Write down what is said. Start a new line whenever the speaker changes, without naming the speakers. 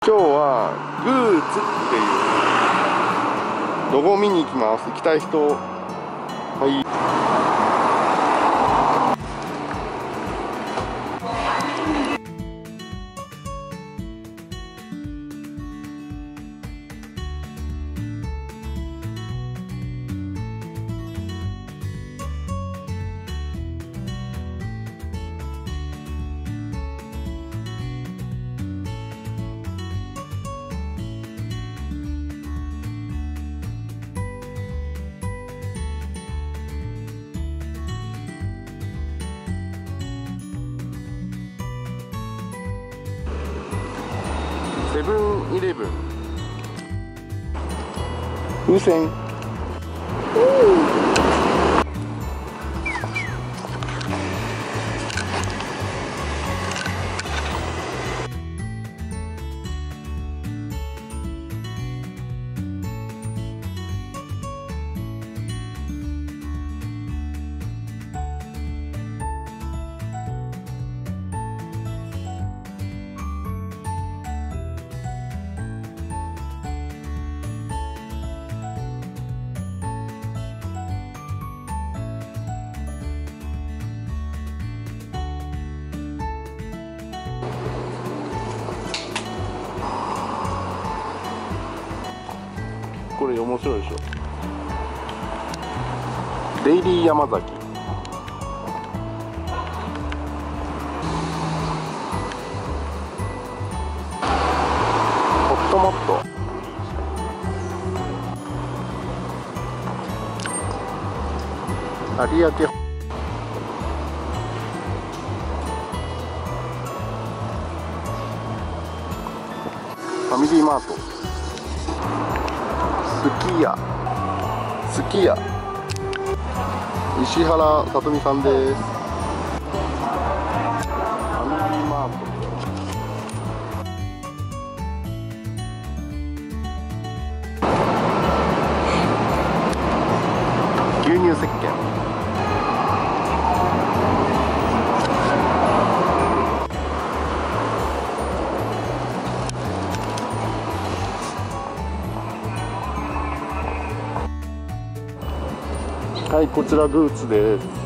今日はグーツっていうロゴ見に行きます。行きたい人、はい。セブンイレブン風船。これ面白いでしょ。デイリー山崎。ホットモット。有明。ファミリーマート。すき家石原さとみさんです。ファミリーマート。牛乳石鹸。はい、こちらグーツです。